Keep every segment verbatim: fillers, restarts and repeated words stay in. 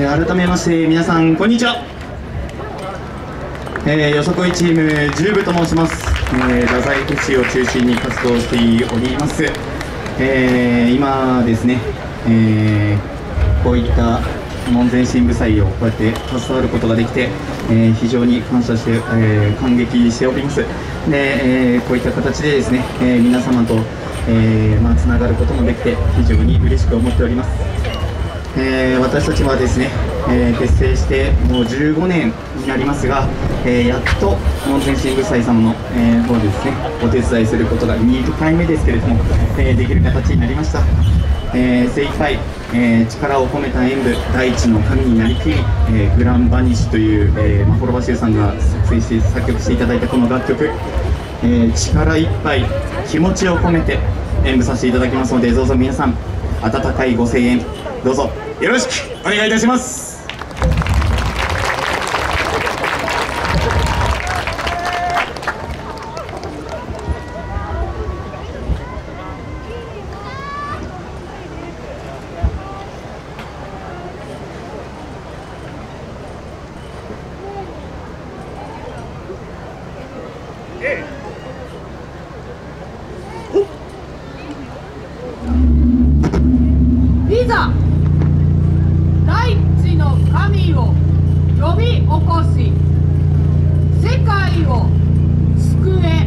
ー、改めまして皆さんこんにちは。えー、よそこいチームじゅう部と申します。えー、太宰府市を中心に活動しております。えー、今ですね、えー、こういった門前神部祭をこうやって携わることができて、えー、非常に感謝して、えー、感激しております。で、えー、こういった形でですね、えー、皆様と、えーまあ、つながることもできて非常に嬉しく思っております。えー、私たちはですね、えー、結成してもうじゅうごねんになりますが、えー、やっと門前神部祭様の、えー、方でですねお手伝いすることがにかいめですけれども、えー、できる形になりました。えー、精一杯、えー、力を込めた演舞大地の神になりきり、えー、グランバニッシュという、えー、マホロバシュウさんが作成して作曲していただいたこの楽曲、えー、力いっぱい気持ちを込めて演舞させていただきますので、どうぞ皆さん温かいご声援どうぞよろしくお願いいたします。 いざ大地の神を呼び起こし世界を救え。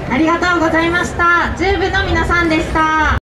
ありがとうございました。じゅう部の皆さんでした。